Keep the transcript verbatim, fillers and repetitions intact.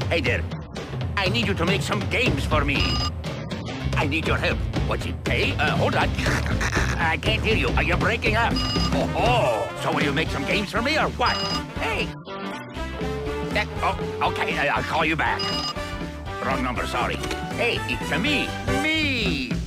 Hey there. I need you to make some games for me. I need your help. What's it pay? Uh, hold on. I can't hear you. Are you breaking up? Oh, oh. So will you make some games for me or what? Hey. That, oh, okay. I'll call you back. Wrong number, sorry. Hey, it's a me. Me.